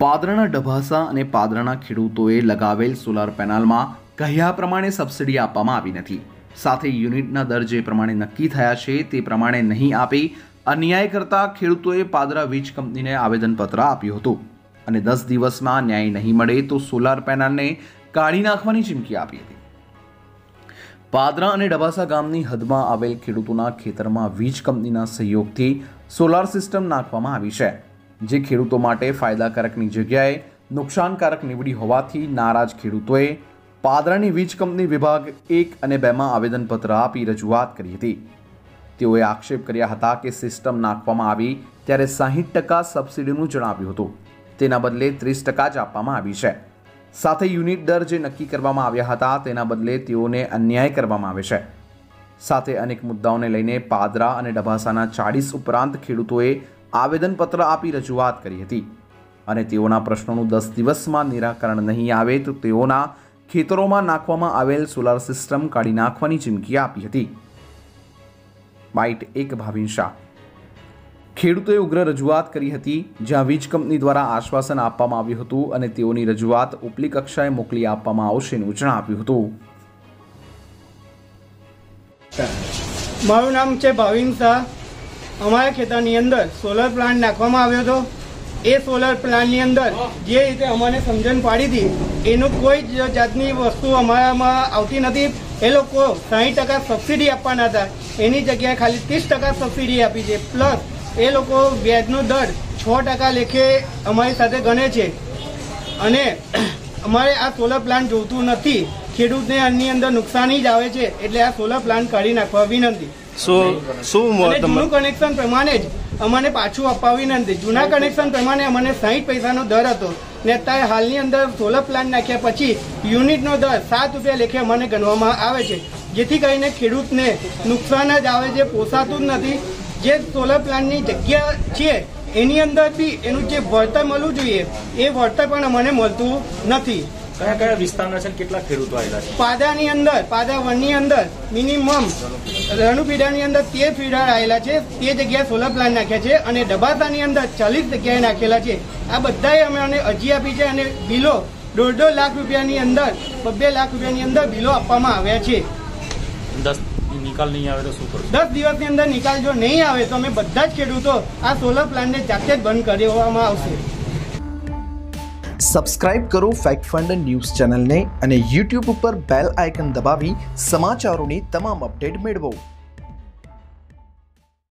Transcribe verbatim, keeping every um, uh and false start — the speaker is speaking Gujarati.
પાદરાના ડભાસા અને પાદરાના ખેડૂતોએ લગાવેલ સોલાર પેનલમાં કહ્યા પ્રમાણે સબસિડી આપવામાં આવી નથી. સાથે યુનિટના દર જે પ્રમાણે નક્કી થયા છે તે પ્રમાણે નહીં આપી અન્યાય કરતા ખેડૂતોએ પાદરા વીજ કંપનીને આવેદનપત્ર આપ્યું હતું અને દસ દિવસમાં ન્યાય નહીં મળે તો સોલાર પેનલને કાઢી નાખવાની ચીમકી આપી હતી. પાદરા અને ડભાસા ગામની હદમાં આવેલ ખેડૂતોના ખેતરમાં વીજ કંપનીના સહયોગથી સોલાર સિસ્ટમ નાખવામાં આવી છે, જે ખેડૂતો માટે ફાયદાકારકની જગ્યાએ નુકસાનકારક નીવડી હોવાથી નારાજ ખેડૂતોએ પાદરાની વીજ કંપની વિભાગ એક અને બેમાં આવેદનપત્ર આપી રજૂઆત કરી હતી. તેઓએ આક્ષેપ કર્યા હતા કે સિસ્ટમ નાખવામાં આવી ત્યારે સાહીઠ ટકા સબસિડીનું જણાવ્યું હતું, તેના બદલે ત્રીસ ટકા જ આપવામાં આવી છે. સાથે યુનિટ દર જે નક્કી કરવામાં આવ્યા હતા તેના બદલે તેઓને અન્યાય કરવામાં આવે છે. સાથે અનેક મુદ્દાઓને લઈને પાદરા અને ડભાસાના ચાળીસ ઉપરાંત ખેડૂતોએ આવેદનપત્ર આપી રજૂઆત કરી હતી અને તેઓના પ્રશ્નોનું દસ દિવસમાં નિરાકરણ નહીં આવે તો તેઓના ખેતરોમાં નાખવામાં આવેલ સોલાર સિસ્ટમ કાઢી નાખવાની ચીમકી આપી હતી. બાઇટ એક ભાવિન શાહ. ખેડૂતોએ ઉગ્ર રજૂઆત કરી હતી, જ્યાં વીજ કંપની દ્વારા આશ્વાસન આપવામાં આવ્યું હતું અને તેઓની રજૂઆત ઉપલી કક્ષાએ મોકલી આપવામાં આવશેનું જણાવ્યું હતું. મારું નામ છે ભાવિન શાહ. અમારા ખેતરની અંદર સોલર પ્લાન્ટ નાખવામાં આવ્યો હતો. એ સોલર પ્લાન્ટની અંદર જે રીતે અમને સમજણ પાડી હતી એનું કોઈ જ જાતની વસ્તુ અમારામાં આવતી નથી. એ લોકો સાહીઠ ટકા સબસિડી આપવાના હતા, એની જગ્યાએ ખાલી ત્રીસ ટકા સબસિડી આપી છે. પ્લસ એ લોકો વ્યાજનો દર છ ટકા લેખે અમારી સાથે ગણે છે અને અમારે આ સોલર પ્લાન્ટ જોઈતું નથી. ખેડૂતને આની અંદર નુકસાની જ આવે છે, એટલે આ સોલર પ્લાન્ટ કાઢી નાખવા વિનંતી. શું શું જૂનું કનેક્શન પ્રમાણે જ અમને પાછું આપવા વિનંતી. જૂના કનેક્શન પ્રમાણે અમને સાહીઠ પૈસાનો દર હતો ને અત્યારે હાલની અંદર સોલર પ્લાન્ટ નાખ્યા પછી યુનિટનો દર સાત રૂપિયા લેખે અમને ગણવામાં આવે છે, જેથી કરીને ખેડૂતને નુકસાન જ આવે છે, પોસાતું જ નથી. જે સોલર પ્લાન્ટની જગ્યા છે એની અંદર બી એનું જે વળતર મળવું જોઈએ એ વળતર પણ અમને મળતું નથી. કયા કયા વિસ્તારના છે, કેટલા ખેડૂતો આવેલા છે? પાદાની અંદર, પાદા વનની અંદર મિનિમમ રણુપીડાની અંદર તેર ફીડર આવેલા છે, તે જગ્યાએ સોલર પ્લાન્ટ નાખ્યા છે અને ડબાસાની અંદર ચાલીસ જગ્યાએ નાખેલા છે. આ બધાએ અમે અરજી આપી છે અને બિલો દોઢ દોઢ લાખ રૂપિયાની અંદર બે લાખ રૂપિયાની અંદર બિલો આપવામાં આવ્યા છે. દસ નિકાલ નહીં આવે તો શું કરશું? દસ દિવસની અંદર નિકાલ જો નહીં આવે તો અમે બધા જ ખેડૂતો આ સોલર પ્લાન્ટને જાતે જ બંધ કરવામાં આવશે. સબસ્ક્રાઇબ કરો ફેક્ટ ફંડ ન્યૂઝ ચેનલને અને યુટ્યુબ ઉપર બેલ આઇકન દબાવી સમાચારોની તમામ અપડેટ મેળવો.